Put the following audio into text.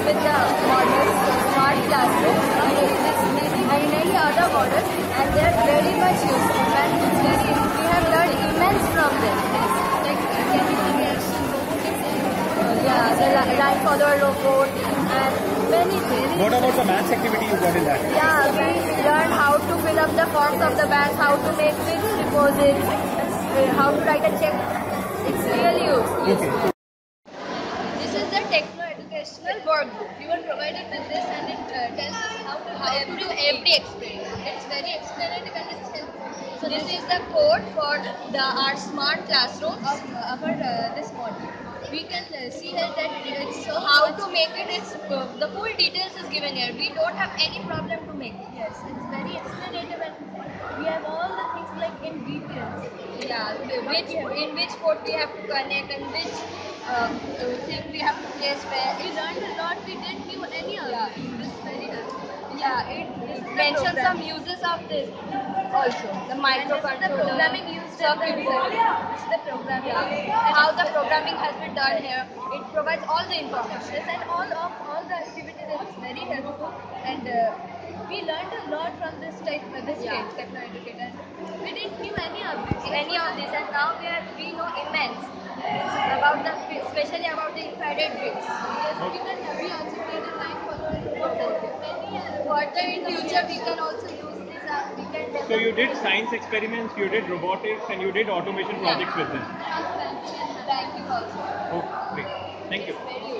with the models, smart classroom, and many other models, and they are very much useful. And we have learned immense from them. Like chemical reaction, robotics, the line follower robot, and many things. What about the maths activity you got in that? Yeah, we learned how to fill up the forms of the bank, how to make fixed deposits, how to write a check. It's really useful. Okay. This is the Techknow Educational workbook. You were provided with this, and it tells us how to do every experiment. It's very explanative and it's helpful. So this is the code for our smart classroom of this model. We can see here that it's how to make it. It's the full details is given here. We don't have any problem to make it. Yes, it's very explanative and we have all the things like in details. Yeah, in which port we have to connect and which thing we have to place where. We learned a lot. We didn't knew any of it. This is very helpful. Yeah, it mentions some uses of this also. The microcontroller, the programming used circuit board. It's the programming. Yeah. How the programming has been done here. It provides all the information. Yes, and all the activities is very helpful, and we learned a lot from this Techknow Edukit, and we didn't knew any of this. And now we know immense about especially about the infrared grids. Yes, we also create a line follower. Further in future, we can also use this. We can develop. So you did science experiments, you did robotics, and you did automation projects with this. Thank you also. Oh, great. Thank you. Very useful.